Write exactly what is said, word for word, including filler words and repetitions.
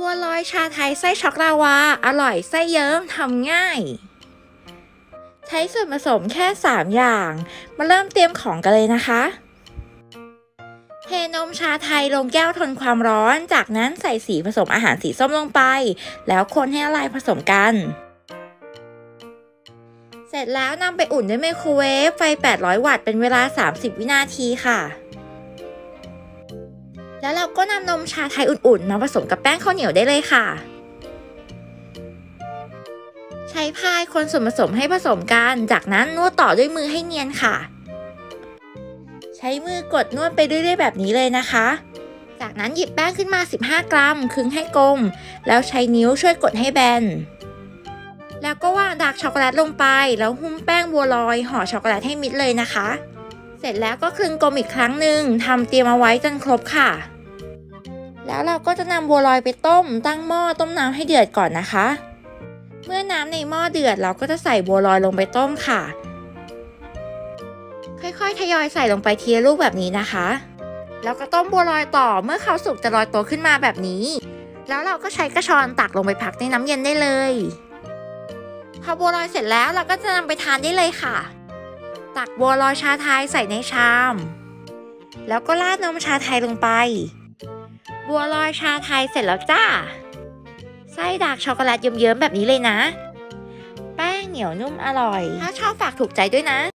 บัวลอยชาไทยไส้ช็อกลาวาอร่อยไส้เยิ้มทำง่ายใช้ส่วนผสมแค่สามอย่างมาเริ่มเตรียมของกันเลยนะคะเทนมชาไทยลงแก้วทนความร้อนจากนั้นใส่สีผสมอาหารสีส้มลงไปแล้วคนให้ละลายผสมกันเสร็จแล้วนำไปอุ่นด้วยไมโครเวฟไฟแปดร้อยวัตต์เป็นเวลาสามสิบวินาทีค่ะแล้วเราก็นำนมชาไทยอุ่นๆมาผสมกับแป้งข้าวเหนียวได้เลยค่ะใช้พายคนส่วนผสมให้ผสมกันจากนั้นนวดต่อด้วยมือให้เนียนค่ะใช้มือกดนวดไปเรื่อยๆแบบนี้เลยนะคะจากนั้นหยิบแป้งขึ้นมาสิบห้ากรัมครึ่งให้กลมแล้วใช้นิ้วช่วยกดให้แบนแล้วก็วางดาร์กช็อกโกแลตลงไปแล้วหุ้มแป้งบัวลอยห่อช็อกโกแลตให้มิดเลยนะคะเสร็จแล้วก็คลึงกลมอีกครั้งหนึ่งทำเตรียมเอาไว้จนครบค่ะแล้วเราก็จะนำบัวลอยไปต้มตั้งหม้อต้มน้ำให้เดือดก่อนนะคะเมื่อน้ำในหม้อเดือดเราก็จะใส่บัวลอยลงไปต้มค่ะค่อยๆทยอยใส่ลงไปทีละลูกแบบนี้นะคะแล้วก็ต้มบัวลอยต่อเมื่อเขาสุกจะลอยตัวขึ้นมาแบบนี้แล้วเราก็ใช้กระชอนตักลงไปพักในน้ำเย็นได้เลยพอบัวลอยเสร็จแล้วเราก็จะนำไปทานได้เลยค่ะตักบัวลอยชาไทยใส่ในชามแล้วก็ราดนมชาไทยลงไปบัวลอยชาไทยเสร็จแล้วจ้าไส้ดาร์กช็อกโกแลตเยิ้มๆแบบนี้เลยนะแป้งเหนียวนุ่มอร่อยถ้าชอบฝากถูกใจด้วยนะ